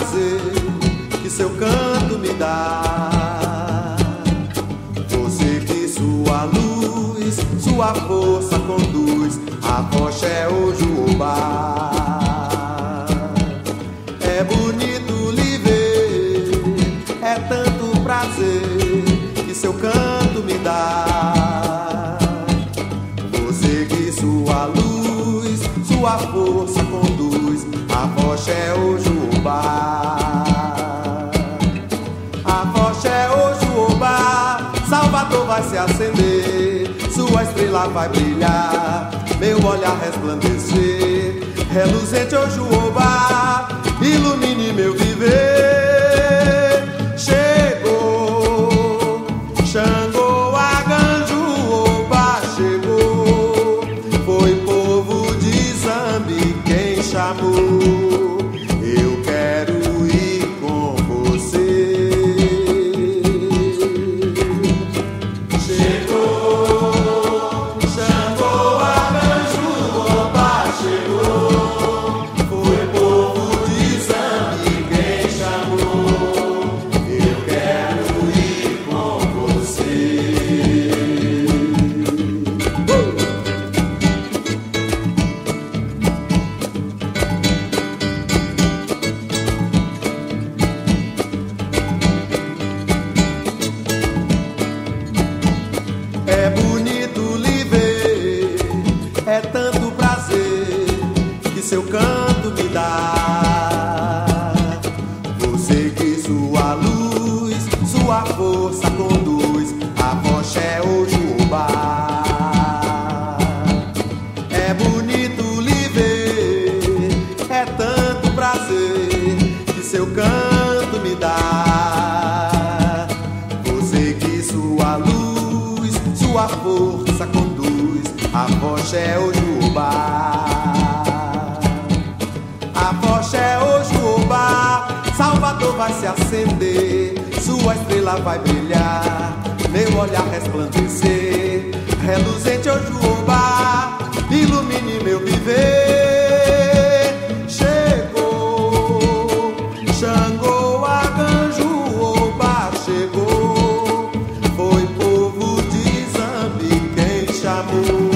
prazer que seu canto me dá. Você que sua luz, sua força conduz, Afoxé Ojuobá. É bonito lhe ver, é tanto prazer que seu canto me dá. Você que sua luz, sua força conduz, Afoxé Ojuobá. Afoxé Ojuobá, Salvador vai se acender, sua estrela vai brilhar, meu olhar resplandecer. Reluzente Ojuobá, ilumine meu viver. Chegou, Xangô Aganjuobá chegou, foi povo de Zambi quem chamou. Eu quero ir com você. Chegou, Xangô Aganjuobá chegou, foi povo de Zambi quem chamou. Eu quero ir com você. É bonito lhe ver, é tanto prazer que seu canto me dá. Você que sua luz, sua força conduz, Afoxé Ojuobá. É bonito lhe ver, é tanto prazer que seu canto me dá. Você que sua luz, sua força conduz, Afoxé Ojuobá. Afoxé Ojuobá, Salvador vai se acender, sua estrela vai brilhar, meu olhar resplandecer. Reluzente Ojuobá, ilumine meu viver. Chegou, Xangô Aganjuobá chegou, foi povo de Zambi quem chamou.